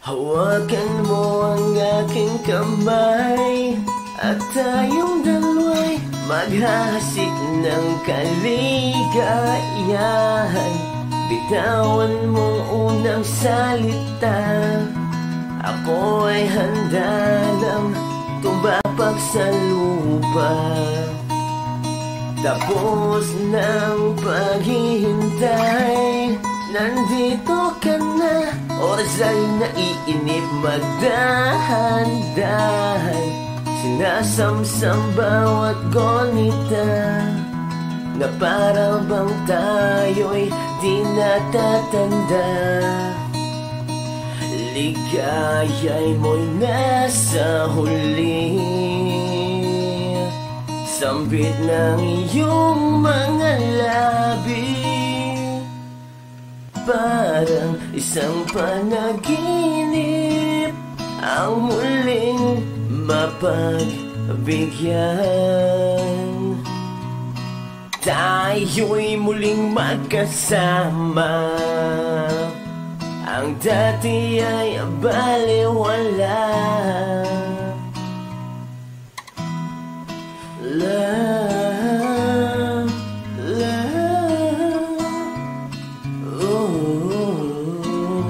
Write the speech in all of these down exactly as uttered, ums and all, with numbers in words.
Hawakan mo ang aking kamay at tayong dalawa'y maghahasik ng kaligayahan. Bitawan mong unang salita, ako ay handa ng tumapak sa lupa. Tapos ng paghihintay, nandito ka na, oras ay naiinip, magdahan-dahan. Sinasamsam bawat gonita, na para bang tayo'y di natatanda. Ligaya'y mo'y nasa huli, sambit ng iyong mga labi. Parang isang panaginip ang muling mapagbigyan. Tayo'y muling magkasama, ang dati ay baliwala. Love, love, oh.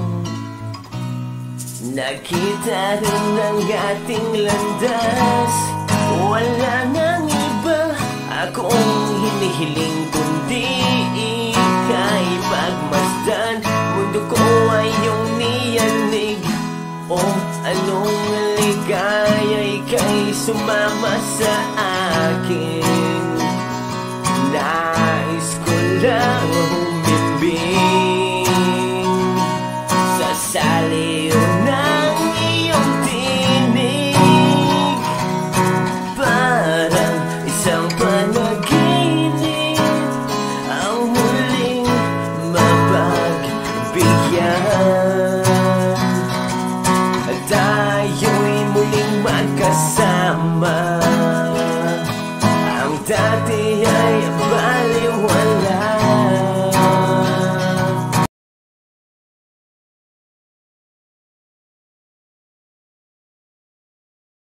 Nakita rin ang ating landas, wala nang iba akong hinihiling kundi ika'y pagmasdan. Mundo ko ay iyong niyanig, o anong ligaya ika'y sumama sa akin. Nais ko lang humimbing sa saliw ng iyong tinig. Parang isang panaginip ang muling mapagbigyan. Tayo'y muling magkasama,